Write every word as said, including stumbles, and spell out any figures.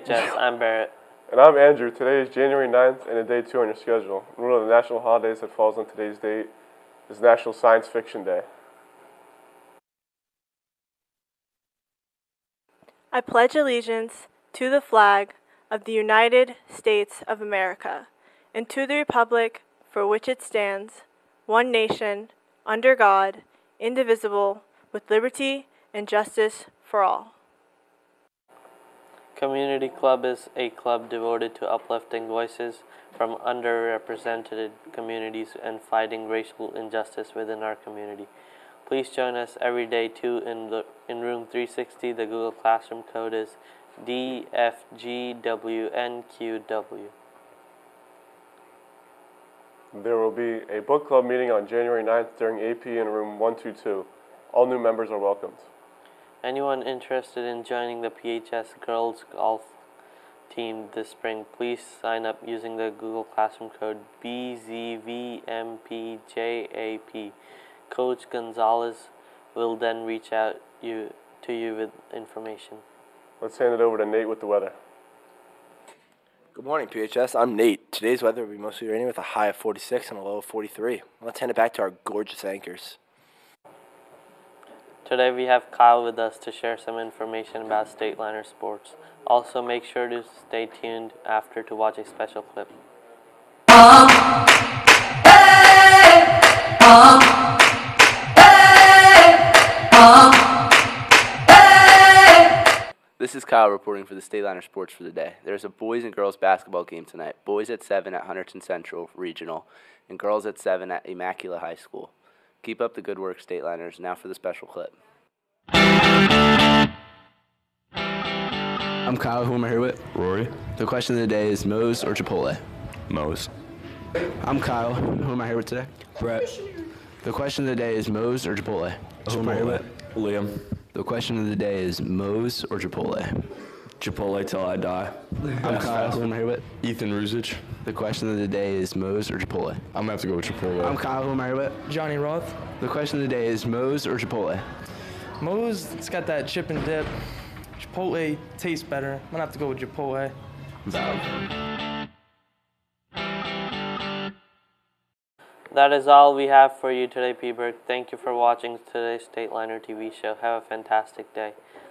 H S, I'm Barrett. And I'm Andrew. Today is January ninth and a day two on your schedule. One of the national holidays that falls on today's date is National Science Fiction Day. I pledge allegiance to the flag of the United States of America and to the republic for which it stands, one nation, under God, indivisible, with liberty and justice for all. Community Club is a club devoted to uplifting voices from underrepresented communities and fighting racial injustice within our community. Please join us every day too in the in room three sixty. The Google Classroom code is D F G W N Q W. There will be a book club meeting on January ninth during A P in room one two two. All new members are welcomed. Anyone interested in joining the P H S girls golf team this spring, please sign up using the Google Classroom code B Z V M P J A P. Coach Gonzalez will then reach out you to you with information. Let's hand it over to Nate with the weather. Good morning, P H S. I'm Nate. Today's weather will be mostly rainy with a high of forty-six and a low of forty-three. Let's hand it back to our gorgeous anchors. Today we have Kyle with us to share some information about Stateliner sports. Also, make sure to stay tuned after to watch a special clip. This is Kyle reporting for the Stateliner Sports for the day. There's a boys and girls basketball game tonight. Boys at seven at Hunterton Central Regional and girls at seven at Immaculate High School. Keep up the good work, Stateliners. Now for the special clip. I'm Kyle. Who am I here with? Rory. The question of the day is Moe's or Chipotle? Moe's. I'm Kyle. Who am I here with today? Brett. The question of the day is Moe's or Chipotle? Who am I here with? Liam. The question of the day is Moe's or Chipotle? Chipotle till I die. I'm Kyle. Who am I here with? Ethan Ruzich. The question of the day is Moe's or Chipotle? I'm gonna have to go with Chipotle. I'm Kyle. Who am I here with? Johnny Roth. The question of the day is Moe's or Chipotle? Moe's, it's got that chip and dip. Chipotle tastes better. I'm gonna have to go with Chipotle. Valid. That is all we have for you today, P-Berg. Thank you for watching today's Stateliner T V show. Have a fantastic day.